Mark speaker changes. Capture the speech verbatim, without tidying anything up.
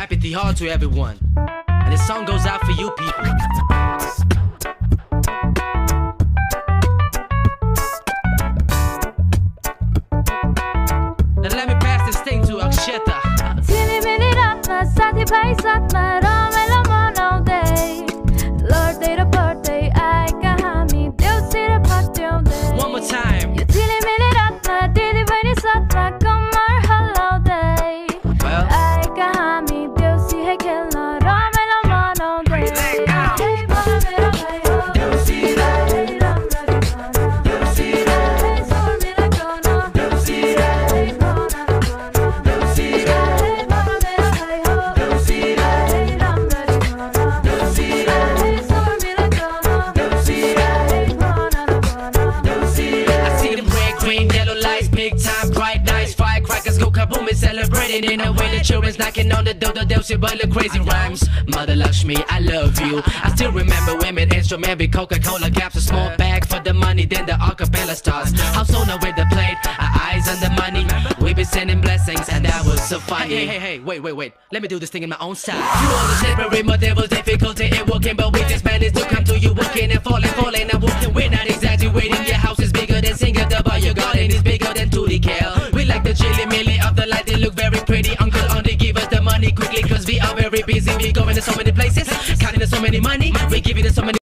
Speaker 1: Happy Tihar to everyone. And this song goes out for you people. Now let me pass this thing to Aksheta.
Speaker 2: Chili mini ratna, sathi bhai satma, ramela manaunde. Lord day ra birthday, aika हामी देउसीर पट्याउँदै.
Speaker 1: One more time.
Speaker 2: यो chili mini ratna, दिदी बहिनी साथमा कम्मर हल्लाउँदै.
Speaker 1: Well,
Speaker 2: आएका हामी देउसी है खेल्न, रमाइलो मनाउँदै. हे भन मेरो भाइ हो, देउसी रे, राम्ररी भन, देउसी रे, स्वर मिलाइ गाउन, देउसी रे, भन भन, देउसी रे, भन मेरो भाइ हो, देउसी रे, राम्ररी भन, देउसी रे, स्वर मिलाइ गाउन, देउसी रे, भन भन, देउसी रे.
Speaker 1: I see them red, green, yellow lights, big time, bright nights, firecrackers go kaboom and celebrating in a way. The children's knocking on the door, the Delcy but the crazy rhymes. Mother Lakshmi, I love you. I still remember when made instrument be Coca-Cola caps, a small bag for the money, then the acapella stars. House owner with the plate, our eyes on the money. We be sending blessings, and that was so funny. Hey, hey, hey, wait, wait, wait. Let me do this thing in my own style. You understand, but my devil's difficulty in walking, but we just managed to come to you walking and falling, falling and walking. We're not exaggerating. Your house is bigger than Singapore, your garden is bigger than Tootie Cal. We like the chili milli of the light, they look very pretty. Uncle only give us the money quickly, cause we are very busy. We going to so many places, counting us so many money. We giving us so many